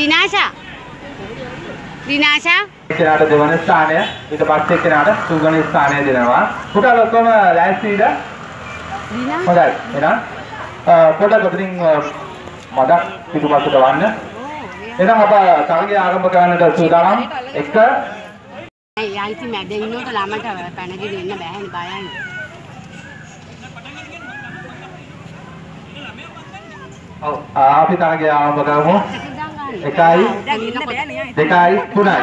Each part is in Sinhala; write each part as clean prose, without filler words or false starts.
දිනාෂා කෙනාට දෙවන ස්ථානය ඊට පස්සේ කෙනාට තුන්වෙනි ස්ථානය දෙනවා. පුතාලා ඔක්කොම ලෑස්තිද? හොඳයි. එහෙනම් පොඩක් ඔතනින් මඩක් පිටුපස්සට වන්න. එහෙනම් අප තරගය ආරම්භ කරන්නට සූදානම්. 1 යයිති මැද ඉන්නකොට ළමට පැනගෙන ඉන්න බෑනේ බයයි. ඔව් අපි තරගය ආරම්භ කරමු. 1 2 3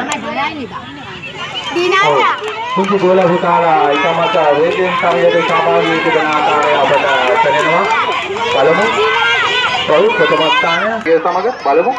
දිනාෂා කුංචි ගෝල පුතාලා එකමත වේගයෙන් තරගයට සහභාගී වෙන ආකාරය අපට දැනෙනවා. බලමු. ඔව් ප්‍රථම ස්ථානය ගේ සමග බලමු.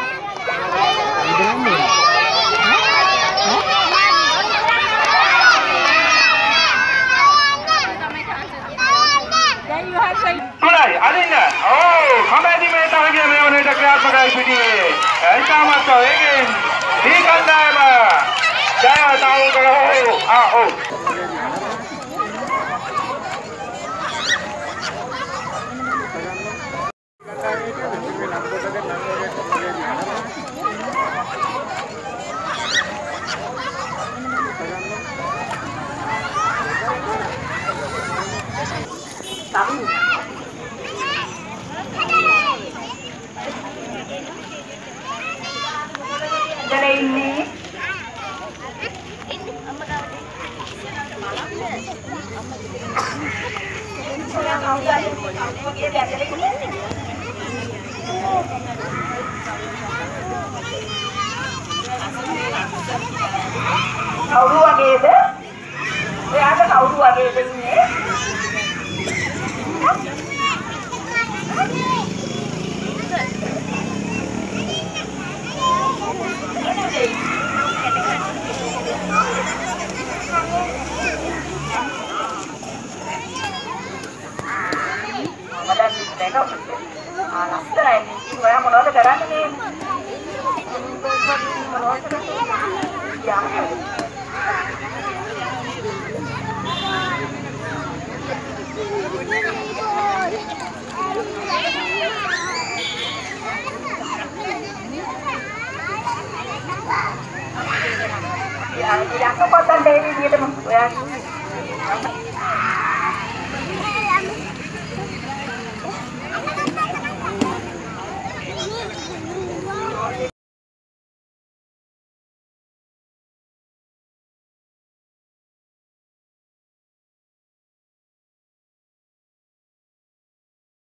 Kulai, adanya. Oh, kembali mereka lagi mewan itu kreat pakai video. Sama tu, again. Ikan dah, saya tahu kalau oh. ini kau lagi ada? Ada kau lagi ada ini? Ya, tidak kekuatan dari dia teman.